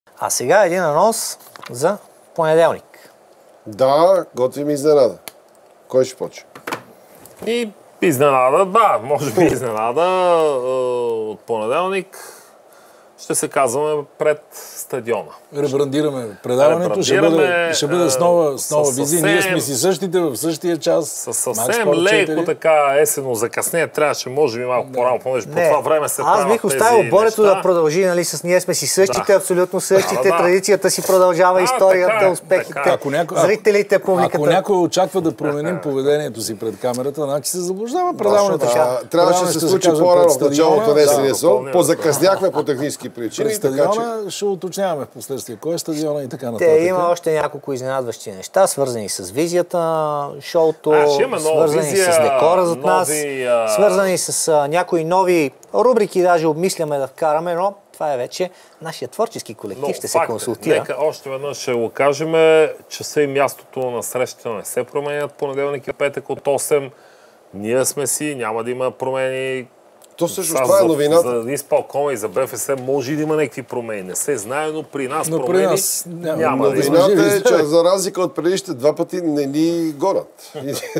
А сега един анонс за понеделник. Да, готвим изненада. Кой ще почне? И изненада, да, може би изненада от понеделник. Ще се казваме пред стадиона. Ребрандираме предаването, ще бъде с нова визия. Ние сме си същите в същия час. Със съвсем леко така есенно закъснение. Трябваше, може би, малко по-рано, понеже по това време се правят. Аз бих оставил Борето да продължи, нали, с ние сме си същите, абсолютно същите. Традицията си продължава, историята, успехите, зрителите, публиката. Ако някой очаква да променим поведението си пред камерата, значи се заблуждава. Предаването трябваше да се случи по-рано в началото на есения сон. Позакъсняхме по технически причини. Пред стадиона ще уточняваме в последствие кой е стадиона и така нататък. Има още няколко изненадващи неща, свързани с визията на шоуто, свързани с декора зад нас, свързани с някои нови рубрики, даже обмисляме да вкараме, но това е вече нашия творчески колектив, ще се консултира. Нека още веднъж ще го кажем, часа и мястото на срещата не се променят, понеделник и петък от 8. Ние сме си, няма да има промени. То също това е новината. За Изпълкома и за БФС може да има някакви промени. Не се знае, но при нас промени при нас няма да има. Новината е, че за разлика от предишните два пъти не ни горят.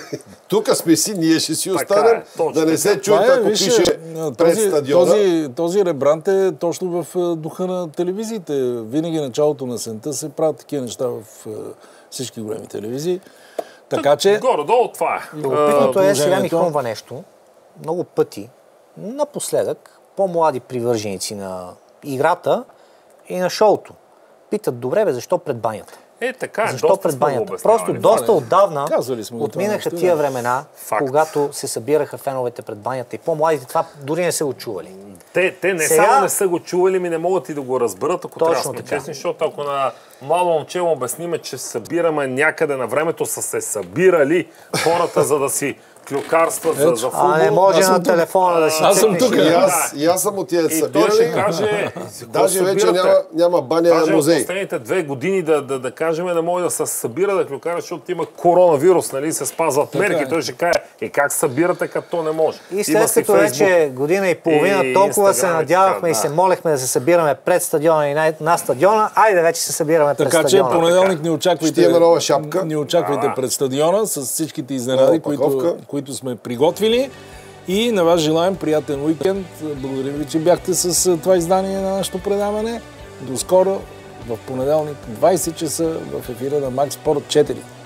Тук сме си, ние ще си останем, да не се чуят, ако пише пред стадиона. Този ребрант е точно в духа на телевизиите. Винаги началото на сента се правят такива неща в всички големи телевизии. Така че... Горе-долу това е. Любопитното е, сега ми хрумва нещо. Много пъти напоследък по-млади привърженици на играта и на шоуто питат, добре бе, защо пред банята? Така е, защо пред банята? Просто доста отдавна отминаха тия времена, когато се събираха феновете пред банята и по-младите това дори не са го чували. Те не само не са го чували, ми не могат и да го разберат, ако трябва да сме честни, защото ако на младо момче му обясниме, че събираме някъде на времето, са се събирали хората, за да си клюкарстват за футбол. А не може на телефона да си Аз съм тук. И аз съм от тия събирали. И той ще каже... Даже вече няма баня на музей. Даже последните 2 години да кажем, не може да се събира да клюкара, защото има коронавирус, нали, се спазват мерки. Той ще каже, как събирате, като не може. И след като вече година и половина толкова се надявахме и се молехме да се събираме пред стадиона и на стадиона, айде вече се събираме пред стадиона. Така че понеделник ще имаме нова шапка. Ни очаквайте пред стадиона с всичките изненади, които сме приготвили. И на вас желаем приятен уикенд. Благодаря ви, че бяхте с това издание на нашето предаване. До скоро в понеделник, 20 часа в ефира на Макс Спорт 4.